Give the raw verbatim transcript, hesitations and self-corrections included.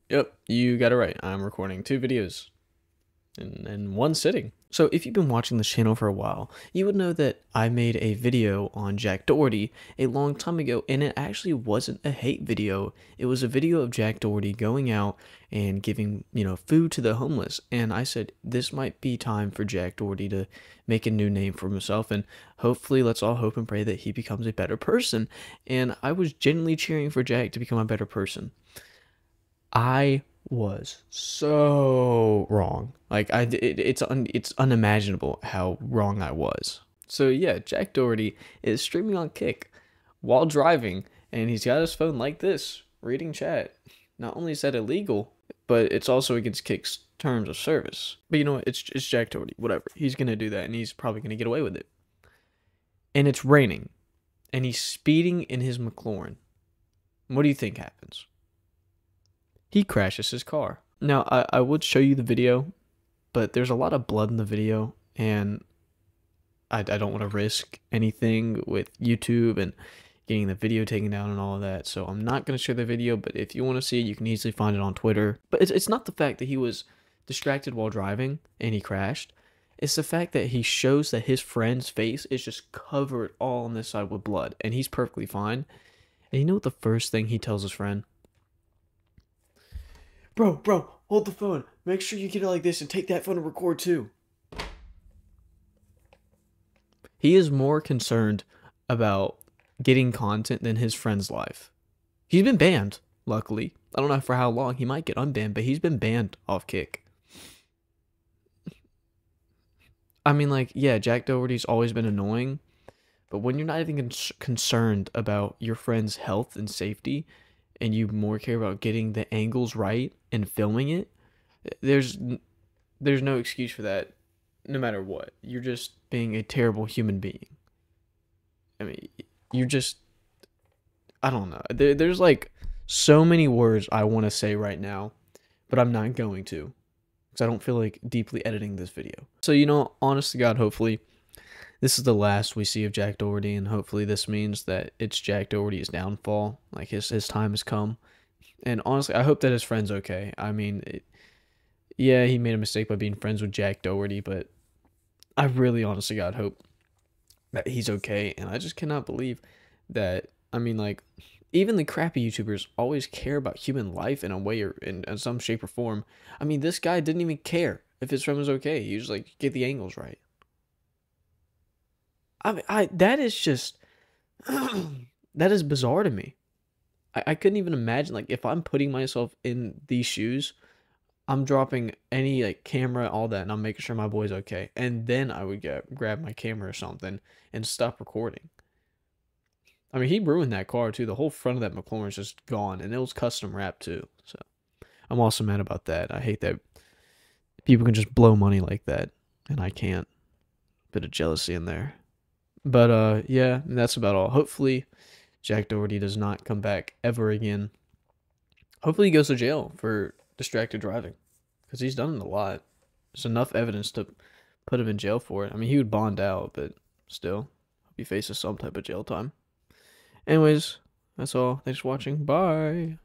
Yep, you got it right. I'm recording two videos in, in one sitting. So if you've been watching this channel for a while, you would know that I made a video on Jack Doherty a long time ago, and it actually wasn't a hate video. It was a video of Jack Doherty going out and giving, you know, food to the homeless. And I said, this might be time for Jack Doherty to make a new name for himself, and hopefully let's all hope and pray that he becomes a better person. And I was genuinely cheering for Jack to become a better person. I was so wrong. Like I, it, it's un, it's unimaginable how wrong I was. So yeah, Jack Doherty is streaming on Kick while driving, and he's got his phone like this, reading chat. Not only is that illegal, but it's also against Kick's terms of service. But you know what? It's it's Jack Doherty. Whatever. He's gonna do that, and he's probably gonna get away with it. And it's raining, and he's speeding in his McLaren. What do you think happens? He crashes his car. Now, I, I would show you the video, but there's a lot of blood in the video, and I, I don't want to risk anything with YouTube and getting the video taken down and all of that, so I'm not going to share the video, but if you want to see it, you can easily find it on Twitter. But it's, it's not the fact that he was distracted while driving and he crashed. It's the fact that he shows that his friend's face is just covered all on this side with blood, and he's perfectly fine. And you know what the first thing he tells his friend? Bro, bro, hold the phone. Make sure you get it like this and take that phone and record too. He is more concerned about getting content than his friend's life. He's been banned, luckily. I don't know for how long. He might get unbanned, but he's been banned off Kick. I mean, like, yeah, Jack Doherty's always been annoying, but when you're not even con concerned about your friend's health and safety, and you more care about getting the angles right and filming it, there's there's no excuse for that, no matter what. You're just being a terrible human being. I mean, you're just, I don't know. There, there's like so many words I want to say right now, but I'm not going to, because I don't feel like deeply editing this video. So, you know, honest to God, hopefully this is the last we see of Jack Doherty, and hopefully this means that it's Jack Doherty's downfall. Like, his, his time has come. And honestly, I hope that his friend's okay. I mean, it, yeah, he made a mistake by being friends with Jack Doherty, but I really, honestly, God, hope that he's okay. And I just cannot believe that, I mean, like, even the crappy YouTubers always care about human life in a way or in, in some shape or form. I mean, this guy didn't even care if his friend was okay. He was like, get the angles right. I mean, I that is just that is bizarre to me. I, I couldn't even imagine, like, if I'm putting myself in these shoes, I'm dropping any like camera, all that, and I'm making sure my boy's okay, and then I would get grab my camera or something and stop recording. I mean, he ruined that car too. The whole front of that McLaren is just gone, and it was custom wrapped too. So I'm also mad about that. I hate that people can just blow money like that, and I can't. Bit of jealousy in there. But uh, yeah, that's about all. Hopefully, Jack Doherty does not come back ever again. Hopefully, he goes to jail for distracted driving, because he's done it a lot. There's enough evidence to put him in jail for it. I mean, he would bond out, but still, hope he faces some type of jail time. Anyways, that's all. Thanks for watching. Bye.